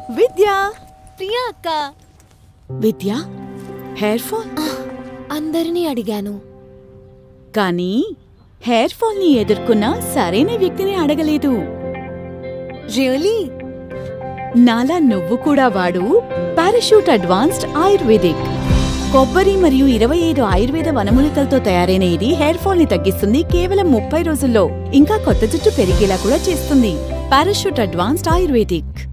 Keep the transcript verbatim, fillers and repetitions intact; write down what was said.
విద్య. ప్రియా అక్క. విద్య, hair fall అందరినీ అడిగాను, కానీ హెయిర్ ఫాల్ ని ఎదుర్కొన్న సరైన వ్యక్తిని అడగలేదు. రియలీ? నాలా నువ్వు కూడా వాడు పారాషూట్ అడ్వాన్స్డ్ ఆయుర్వేదిక్. కొబ్బరి మరియు ఇరవై ఐదు ఆయుర్వేద వనమూలికలతో తయారైన ఇది హెయిర్ ఫాల్ ని తగ్గిస్తుంది కేవలం ముప్పై రోజుల్లో. ఇంకా కొత్త జుట్టు పెరిగేలా కూడా చేస్తుంది. Parachute Advanced ayurvedic.